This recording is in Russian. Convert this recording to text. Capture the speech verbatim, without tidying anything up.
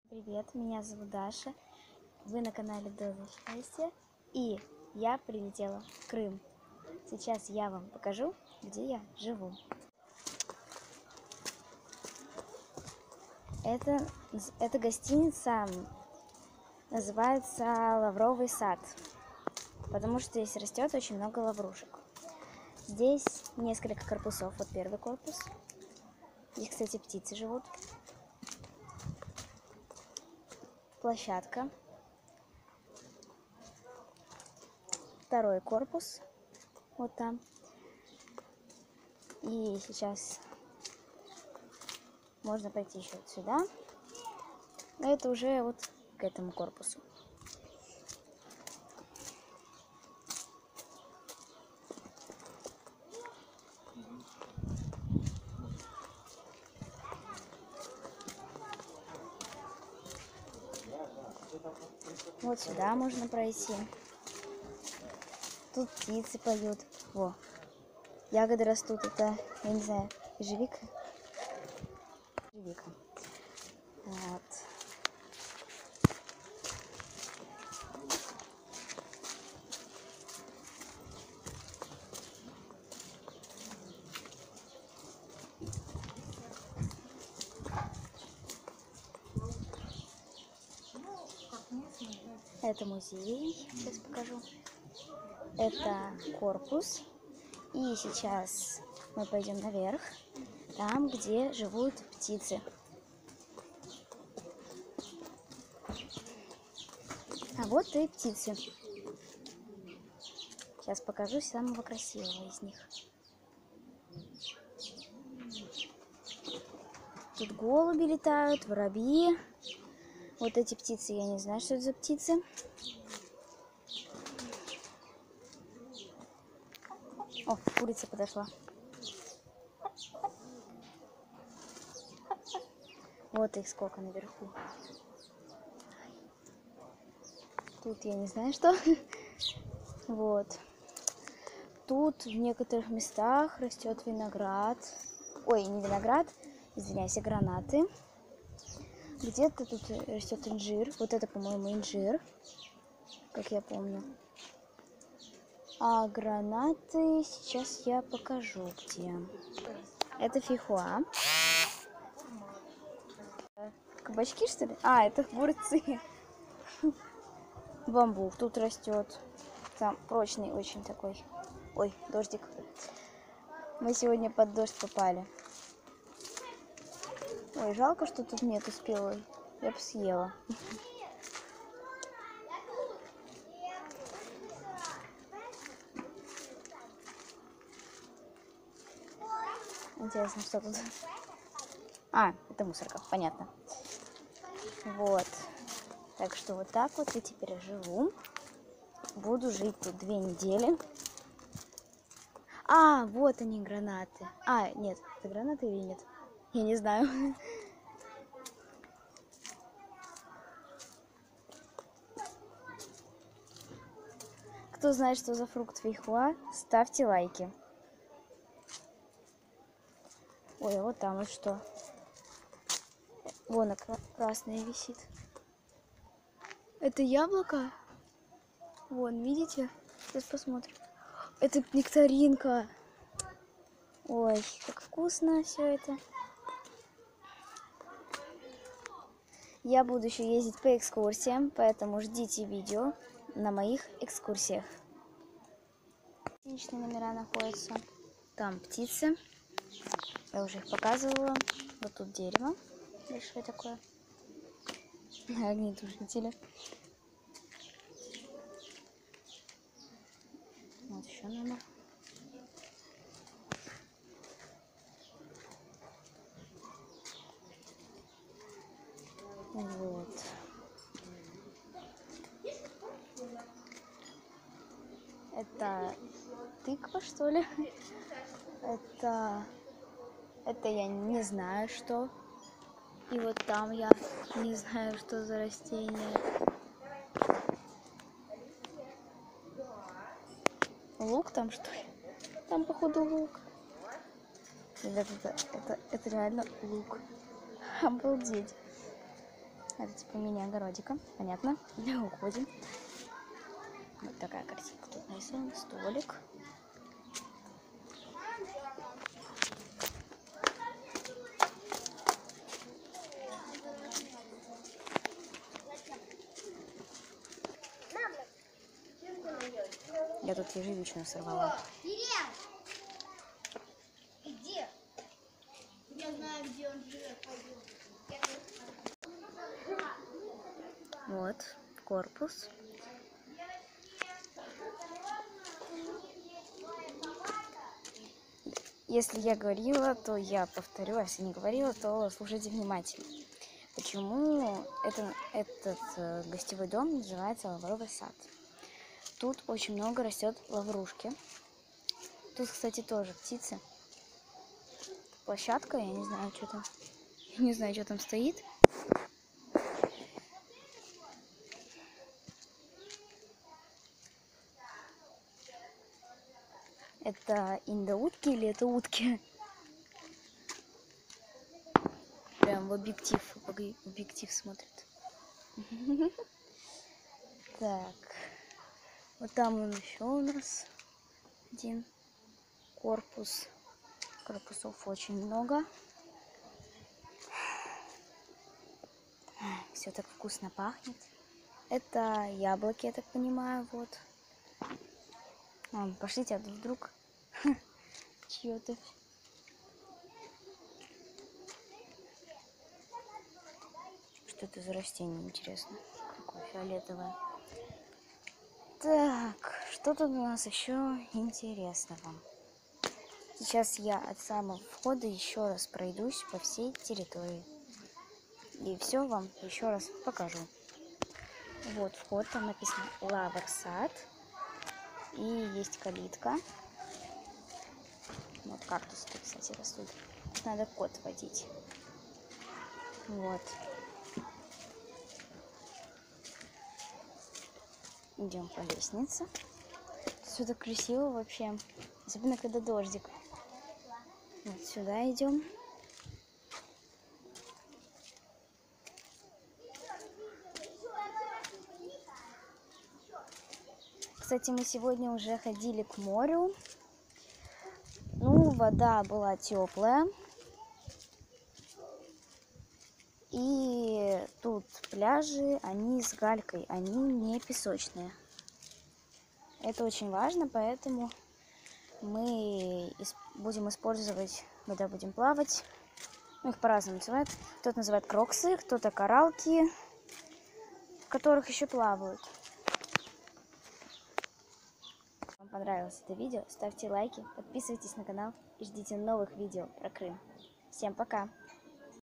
Привет, меня зовут Даша, вы на канале Доза Счастья, и я прилетела в Крым. Сейчас я вам покажу, где я живу. Это, это гостиница называется Лавровый сад, потому что здесь растет очень много лаврушек. Здесь несколько корпусов, вот первый корпус. Здесь, кстати, птицы живут. Площадка. Второй корпус. Вот там. И сейчас можно пойти еще вот сюда. Но это уже вот к этому корпусу. Вот сюда можно пройти. Тут птицы поют. Во. Ягоды растут. Это, я не знаю, ежевика. Ежевика. Вот. Это музей. Сейчас покажу. Это корпус. И сейчас мы пойдем наверх, там, где живут птицы. А вот и птицы. Сейчас покажу самого красивого из них. Тут голуби летают, воробьи. Вот эти птицы, я не знаю, что это за птицы. О, курица подошла. Вот их сколько наверху. Тут я не знаю что. Вот. Тут в некоторых местах растет виноград. Ой, не виноград, извиняюсь, а гранаты. Где-то тут растет инжир. Вот это, по-моему, инжир, как я помню. А гранаты сейчас я покажу, где. Это фейхоа. Кабачки, что ли? А, это огурцы. Бамбук тут растет. Там прочный очень такой. Ой, дождик. Мы сегодня под дождь попали. Ой, жалко, что тут нету спелой. Я бы съела. Интересно, что тут? А, это мусорка, понятно. Вот. Так что вот так вот я теперь живу. Буду жить тут две недели. А, вот они, гранаты. А, нет, это гранаты или нет? Я не знаю. Кто знает, что за фрукт фейхоа, ставьте лайки. Ой, а вот там вот что. Вон красное висит. Это яблоко? Вон, видите? Сейчас посмотрим. Это нектаринка. Ой, как вкусно все это. Я буду еще ездить по экскурсиям, поэтому ждите видео на моих экскурсиях. Гостиничные номера находятся. Там птицы. Я уже их показывала. Вот тут дерево большое такое. Огнетушители. Вот еще номер. Вот. Это тыква, что ли? Это... Это я не знаю, что. И вот там я не знаю, что за растение. Лук там, что ли? Там, походу, лук. Ребята, это, это, это реально лук. Обалдеть. Это типа мини-огородика, понятно? Уходим. Вот такая картинка тут нарисована, столик. Я тут ежевичную сорвала. Где? Я знаю, где он живет. Вот корпус. Если я говорила, то я повторю, а если не говорила, то слушайте внимательно. Почему это, этот э, гостевой дом называется Лавровый сад? Тут очень много растет лаврушки. Тут, кстати, тоже птицы. Площадка, я не знаю, что там. Я не знаю, что там стоит. Это индоутки или это утки? Прям в объектив, в объектив смотрит. Так. Вот там он еще у нас один корпус. Корпусов очень много. Все так вкусно пахнет. Это яблоки, я так понимаю, вот. А, пошлите, а тут вдруг чье-то. Что это за растение, интересно? Какое фиолетовое. Так, что тут у нас еще интересного? Сейчас я от самого входа еще раз пройдусь по всей территории. И все вам еще раз покажу. Вот вход, там написано Лавр сад. И есть калитка. Вот кактусы тут, кстати, растут. Надо код водить. Вот. Идем по лестнице. Все так красиво вообще. Особенно когда дождик. Вот сюда идем. Кстати, мы сегодня уже ходили к морю. Ну, вода была теплая. И тут пляжи, они с галькой, они не песочные. Это очень важно, поэтому мы будем использовать, когда будем плавать. Ну, их по-разному называют. Кто-то называет кроксы, кто-то кораллки, в которых еще плавают. Вам понравилось это видео? Ставьте лайки, подписывайтесь на канал и ждите новых видео про Крым. Всем пока!